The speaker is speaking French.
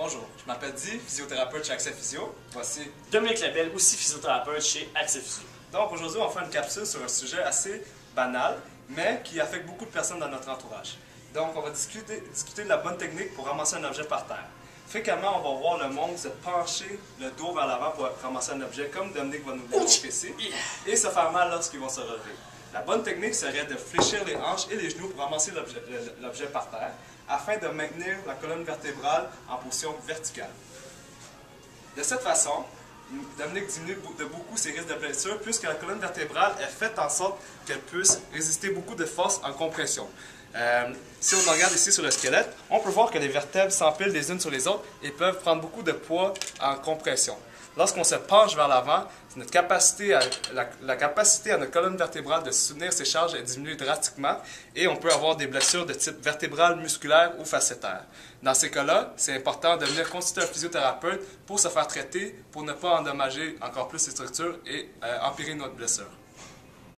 Bonjour, je m'appelle Di, physiothérapeute chez Accès Physio. Voici. Dominique Labelle, aussi physiothérapeute chez Accès Physio. Donc aujourd'hui, on va faire une capsule sur un sujet assez banal, mais qui affecte beaucoup de personnes dans notre entourage. Donc on va discuter de la bonne technique pour ramasser un objet par terre. Fréquemment, on va voir le monde se pencher le dos vers l'avant pour ramasser un objet, comme Dominique va nous le démontrer ici, et se faire mal lorsqu'ils vont se relever. La bonne technique serait de fléchir les hanches et les genoux pour ramasser l'objet par terre, afin de maintenir la colonne vertébrale en position verticale. De cette façon, Dominique diminue de beaucoup ses risques de blessure, puisque la colonne vertébrale est faite en sorte qu'elle puisse résister beaucoup de force en compression. Si on regarde ici sur le squelette, on peut voir que les vertèbres s'empilent les unes sur les autres et peuvent prendre beaucoup de poids en compression. Lorsqu'on se penche vers l'avant, la capacité à notre colonne vertébrale de soutenir ses charges est diminuée drastiquement et on peut avoir des blessures de type vertébral, musculaire ou fasciaire. Dans ces cas-là, c'est important de venir consulter un physiothérapeute pour se faire traiter, pour ne pas endommager encore plus ces structures et empirer notre blessure.